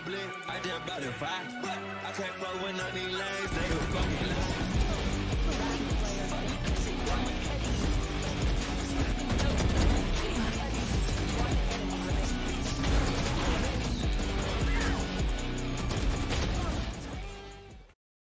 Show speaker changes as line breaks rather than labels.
blick, I just bought a five. I can't fuck with none of these lanes, nigga.